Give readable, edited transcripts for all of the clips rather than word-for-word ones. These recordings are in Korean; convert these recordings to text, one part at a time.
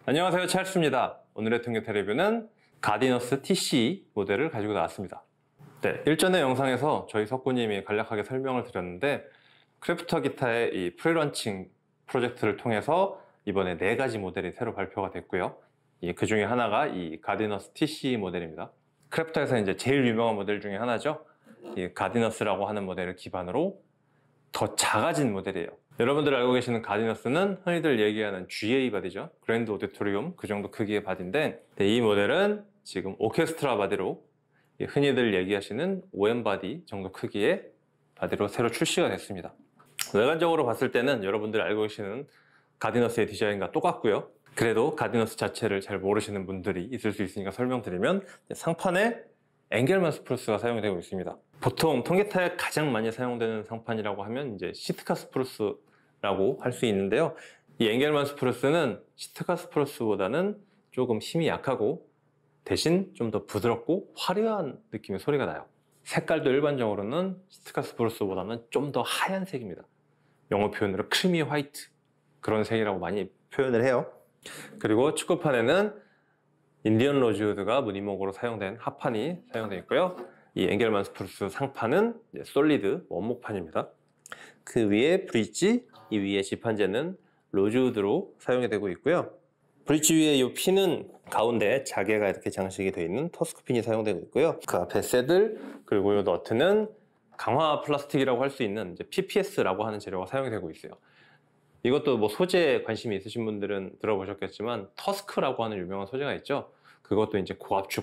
안녕하세요, 찰스입니다. 오늘의 통기타 리뷰는 가디너스 TC 모델을 가지고 나왔습니다. 네, 일전의 영상에서 저희 석구님이 간략하게 설명을 드렸는데 크래프터 기타의 이 프리런칭 프로젝트를 통해서 이번에 4가지 모델이 새로 발표가 됐고요. 그 중에 하나가 이 가디너스 TC 모델입니다. 크래프터에서 이제 제일 유명한 모델 중에 하나죠. 이 가디너스라고 하는 모델을 기반으로 더 작아진 모델이에요. 여러분들 알고 계시는 가디너스는 흔히들 얘기하는 GA 바디죠. 그랜드 오디토리움 그 정도 크기의 바디인데 이 모델은 지금 오케스트라 바디로 흔히들 얘기하시는 OM 바디 정도 크기의 바디로 새로 출시가 됐습니다. 외관적으로 봤을 때는 여러분들 알고 계시는 가디너스의 디자인과 똑같고요. 그래도 가디너스 자체를 잘 모르시는 분들이 있을 수 있으니까 설명드리면 상판에 엥겔만 스프루스가 사용이 되고 있습니다. 보통 통기타에 가장 많이 사용되는 상판이라고 하면 이제 시트카 스프루스라고 할 수 있는데요. 이 엥겔만 스프루스는 시트카 스프루스보다는 조금 힘이 약하고 대신 좀 더 부드럽고 화려한 느낌의 소리가 나요. 색깔도 일반적으로는 시트카 스프루스보다는 좀 더 하얀색입니다. 영어 표현으로 크리미 화이트 그런 색이라고 많이 표현을 해요. 그리고 축구판에는 인디언 로즈우드가 무늬목으로 사용된 합판이 사용되어 있고요. 이 엥겔만 스프루스 상판은 솔리드 원목판입니다. 그 위에 브릿지, 이 위에 지판재는 로즈우드로 사용이 되고 있고요. 브릿지 위에 이 핀은 가운데 자개가 이렇게 장식이 되어 있는 터스크 핀이 사용되고 있고요. 그 앞에 새들, 그리고 이 너트는 강화 플라스틱이라고 할 수 있는 PPS라고 하는 재료가 사용이 되고 있어요. 이것도 뭐 소재에 관심이 있으신 분들은 들어보셨겠지만 터스크라고 하는 유명한 소재가 있죠. 그것도 이제 고압축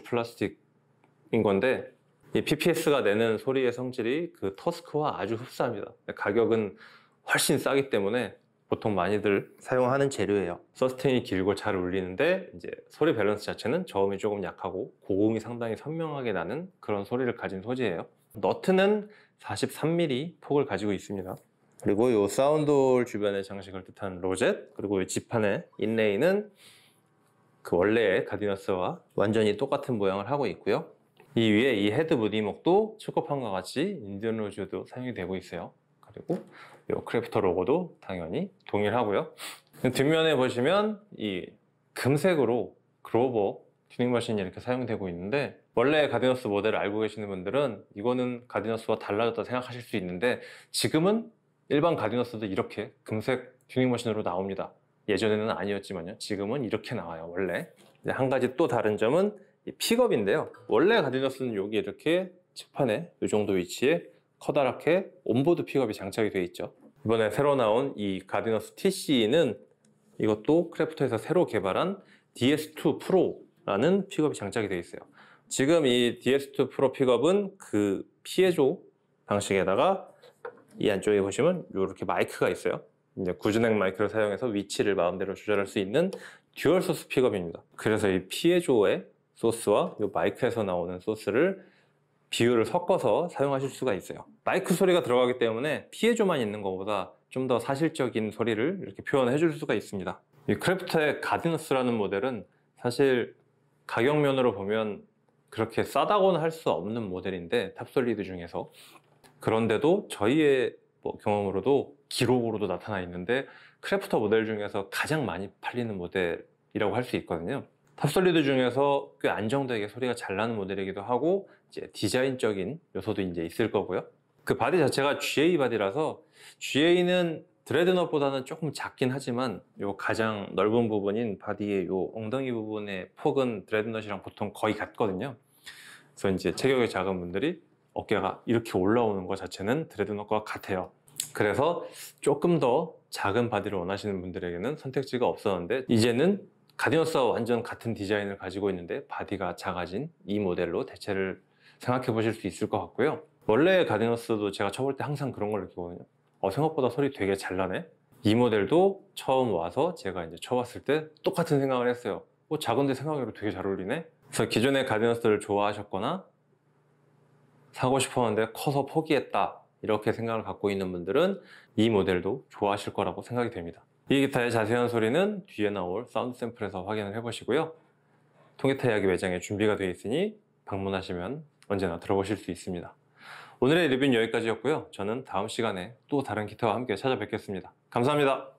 플라스틱인 건데 이 PPS가 내는 소리의 성질이 그 터스크와 아주 흡사합니다. 가격은 훨씬 싸기 때문에 보통 많이들 사용하는 재료예요. 서스테인이 길고 잘 울리는데 이제 소리 밸런스 자체는 저음이 조금 약하고 고음이 상당히 선명하게 나는 그런 소리를 가진 소재예요. 너트는 43mm 폭을 가지고 있습니다. 그리고 이 사운드홀 주변에 장식을 뜻한 로젯, 그리고 이 지판의 인레이는 그 원래의 가디너스와 완전히 똑같은 모양을 하고 있고요. 이 위에 이 헤드 무늬목도 축구판과 같이 인디언 로즈도 사용이 되고 있어요. 그리고 이 크래프터 로고도 당연히 동일하고요. 뒷면에 보시면 이 금색으로 그로버 튜닝 머신이 이렇게 사용되고 있는데 원래 가디너스 모델을 알고 계시는 분들은 이거는 가디너스와 달라졌다 생각하실 수 있는데 지금은 일반 가디너스도 이렇게 금색 튜닝 머신으로 나옵니다. 예전에는 아니었지만요. 지금은 이렇게 나와요. 원래. 한 가지 또 다른 점은 이 픽업인데요. 원래 가디너스는 여기 이렇게 측판에 이 정도 위치에 커다랗게 온보드 픽업이 장착이 되어 있죠. 이번에 새로 나온 이 가디너스 TC는 이것도 크래프터에서 새로 개발한 DS2 프로라는 픽업이 장착이 되어 있어요. 지금 이 DS2 프로 픽업은 그 피에조 방식에다가 이 안쪽에 보시면 이렇게 마이크가 있어요. 이제 구준액 마이크를 사용해서 위치를 마음대로 조절할 수 있는 듀얼 소스 픽업입니다. 그래서 이 피에조의 소스와 이 마이크에서 나오는 소스를 비율을 섞어서 사용하실 수가 있어요. 마이크 소리가 들어가기 때문에 피에조만 있는 것보다 좀 더 사실적인 소리를 이렇게 표현해 줄 수가 있습니다. 이 크래프터의 가디너스라는 모델은 사실 가격면으로 보면 그렇게 싸다고는 할 수 없는 모델인데 탑솔리드 중에서 그런데도 저희의 경험으로도 기록으로도 나타나 있는데 크래프터 모델 중에서 가장 많이 팔리는 모델이라고 할 수 있거든요. 탑솔리드 중에서 꽤 안정되게 소리가 잘 나는 모델이기도 하고 이제 디자인적인 요소도 이제 있을 거고요. 그 바디 자체가 GA 바디라서 GA는 드레드넛보다는 조금 작긴 하지만 요 가장 넓은 부분인 바디의 요 엉덩이 부분의 폭은 드레드넛이랑 보통 거의 같거든요. 그래서 이제 체격이 작은 분들이 어깨가 이렇게 올라오는 것 자체는 드레드넛과 같아요. 그래서 조금 더 작은 바디를 원하시는 분들에게는 선택지가 없었는데 이제는 가디너스와 완전 같은 디자인을 가지고 있는데 바디가 작아진 이 모델로 대체를 생각해 보실 수 있을 것 같고요. 원래 가디너스도 제가 쳐볼 때 항상 그런 걸 느끼거든요. 생각보다 소리 되게 잘 나네? 이 모델도 처음 와서 제가 이제 쳐봤을 때 똑같은 생각을 했어요. 작은데 생각외로 되게 잘 어울리네? 그래서 기존의 가디너스를 좋아하셨거나 사고 싶었는데 커서 포기했다 이렇게 생각을 갖고 있는 분들은 이 모델도 좋아하실 거라고 생각이 됩니다. 이 기타의 자세한 소리는 뒤에 나올 사운드 샘플에서 확인을 해보시고요. 통기타 이야기 매장에 준비가 되어 있으니 방문하시면 언제나 들어보실 수 있습니다. 오늘의 리뷰는 여기까지였고요. 저는 다음 시간에 또 다른 기타와 함께 찾아뵙겠습니다. 감사합니다.